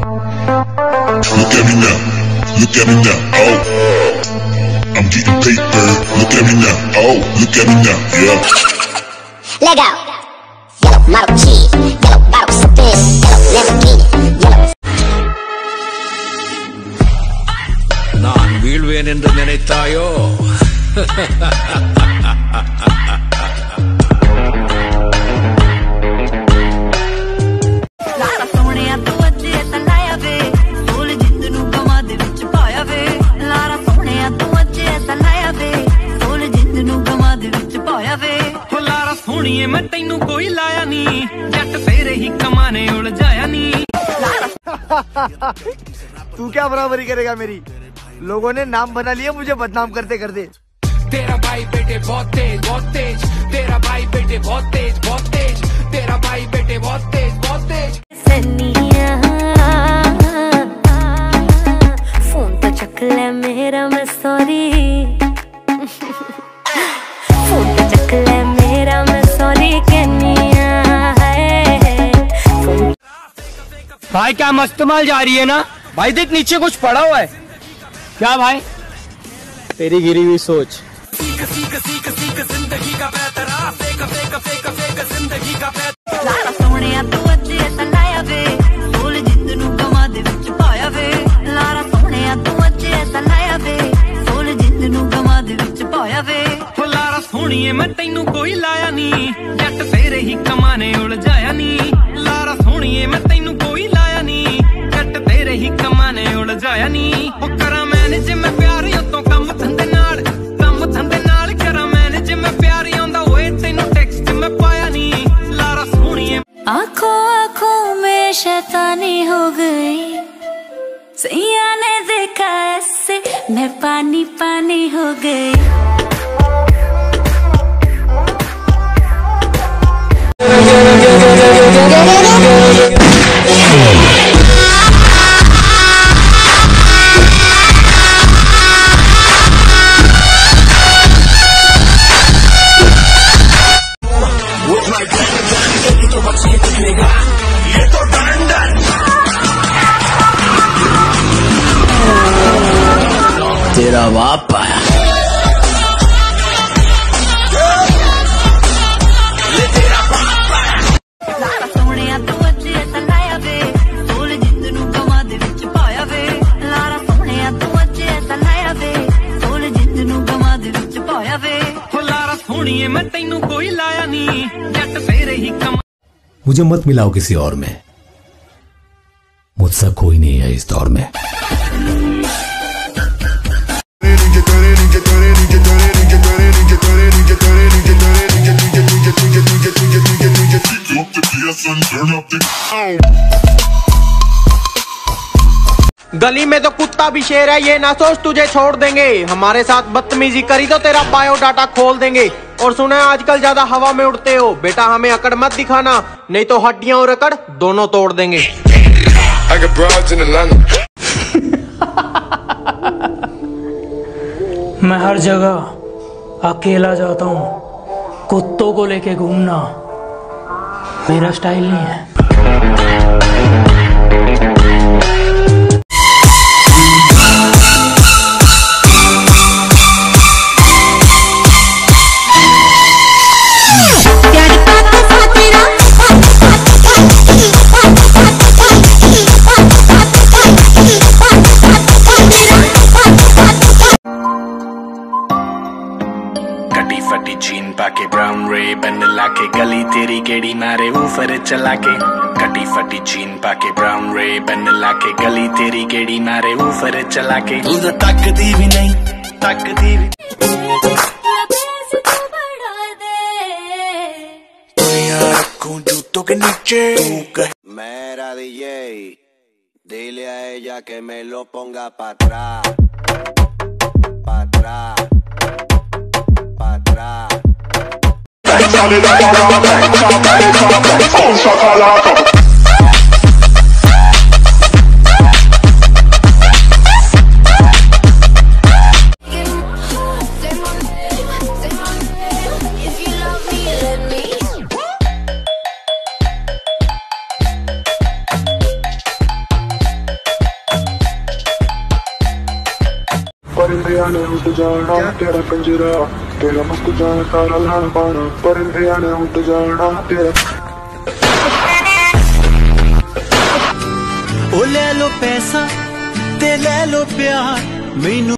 Look at me now, look at me now, oh. I'm getting paper, look at me now, oh. Look at me now, yeah. Legal. Yellow model key, yellow bottle sipping, yellow Lamborghini, yellow. நான் வீழ்வேன் என்று நினைத்தாயோ? मैं तेनू कोई लाया नी जट तेरे ही कमाने उलझाया नी। तू क्या बराबरी करेगा मेरी? लोगों ने नाम बना लिया मुझे बदनाम करते करते। तेरा भाई बेटे बहुत तेज बहुत तेज, तेरा भाई बेटे बहुत तेज बहुत तेज, तेरा भाई बेटे बहुत तेज बहुत तेज। फोन तो चक ले मेरा मैं सॉरी, फोन तो चक ले मेरा मैं सॉरी कहनिया है। भाई क्या मस्त माल जा रही है ना? भाई देख नीचे कुछ पड़ा हुआ है। क्या भाई? तेरी गिरी हुई सोच। सीख सीख सीख सीख जिंदगी का पैतरा, फेंक फेंक फेंक फेंक जिंदगी का पैतरा। लारा सोहणिया तू अज ऐसा लाया वे, सोल जिंद नू गमा दे विच पाया वे। लारा सोहणिया तू अज ऐसा लाया वे, सोल जिंद नू गमा दे विच पाया वे। हो लारा सोहणिए मैं तैनू कोई लाया नी जट तेरे ही कमाने उलझाया नी। लारा सोहणिए मैं तैनू कोई लाया नी जट तेरे ही कमाने उलझाया नी। ओ करा मैनेज मैं प्यारियों तो कम धंधे नाल करा मैनेज मैं प्यारी आंदा होए तैनू टेक्स्ट मैं पाया नी। लारा सोहणिए आंखों आंखों में शैतानी हो गई, सैया ने देखा ऐसे मैं पानी पानी हो गई। तेरा बाप आया। लारा सोहणिया तू अज ऐसा लाया वे, सोल जिंद नू गमा दे विच पाया वे। लारा सोहणिया तू अज ऐसा लाया वे, सोल जिंद नू गमा दे विच पाया वे। हो लारा सोहणिए मैं तैनू कोई लाया नी जट तेरे ही कमा। मुझे मत मिलाओ किसी और में, मुझसे कोई नहीं है इस दौर में। गली में तो कुत्ता भी शेर है, ये ना सोच तुझे छोड़ देंगे। हमारे साथ बदतमीजी करी तो तेरा बायोडाटा खोल देंगे। और सुना है आजकल ज्यादा हवा में उड़ते हो, बेटा हमें अकड़ मत दिखाना, नहीं तो हड्डियां और अकड़ दोनों तोड़ देंगे। मैं हर जगह अकेला जाता हूँ, कुत्तों को लेके घूमना मेरा स्टाइल नहीं है। फटी जीन पाके ब्राउन रे बन लाके गली तेरी गेड़ी मारे ऊपर चला के। कटी फटी जीन पाके ब्राउन रे बन लाके गली तेरी गेड़ी मारे ऊपर चला के। तू तो तकदी भी नहीं तकदी भी। रखूं जूतों के नीचे। मेरा DJ dile a ella que me lo ponga pa' atrás, pa' atrás. ने उठ जाना तेरा कंजरा, तेरा मुस्क जाना सारा लाना पाना, परिंदे ने उठ जाना तेरा। ओ ले लो पैसा ते ले लो प्यार, मैनू